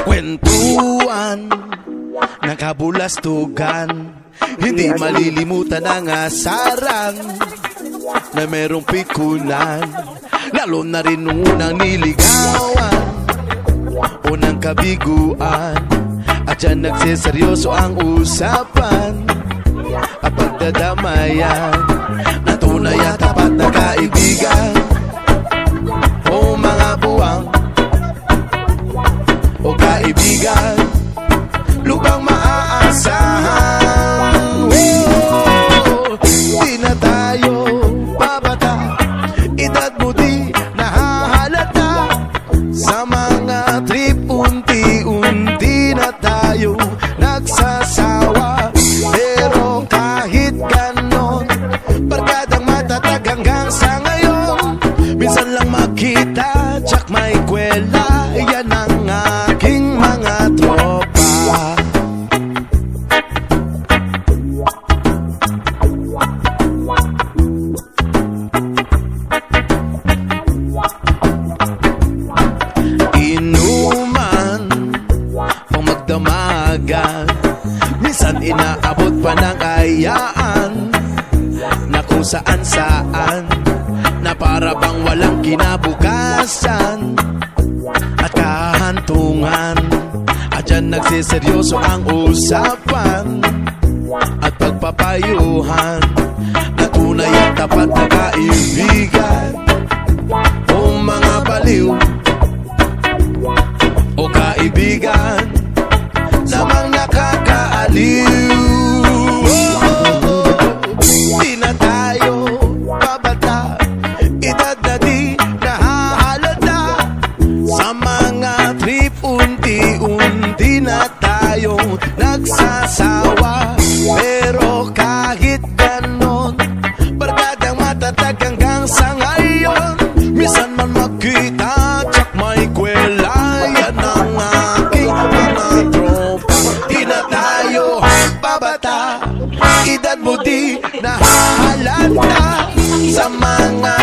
Kwentuhan, nakabulastugan, hindi malilimutan ang asaran na merong pikunan, lalo na rin unang niligawan, unang kabiguan, at dyan nagseseryoso ang usapan at pagdadamayan na tunay at tapat na kaibigan. O mga buwang o kaibigan, lubang maaasahan. Di na tayo babata, edad mo di nahahalata. Sa mga trip unti-unti na tayo nagsasawa. Pero kahit ganon, barkadang matatag hanggang sa ngayon. Minsan lang makita, tsak may kwela, yan ang aking mga tropa. Inuman, pang magdamagan, minsan inaabot pa ng ayaan, na kung saan-saan, na para bang walang kinabukasan at kahantungan. At dyan nagsiseryoso ang usapan at pagpapayuhan na tunay at tapat na kaibigan. O mga baliw o kaibigan, lamang nakakaaliw. Di na tayo babata, edad na di nahahalata. Sa mga trip unti-unti na tayong nagsasawa. Pero kahit ganon, barkadang matatag hanggang sa ngayon. Minsan man magkita, tsak may kwela, yan ang aking mga tropa. Di na tayo babata, edad mo di nahahalata. Sa mga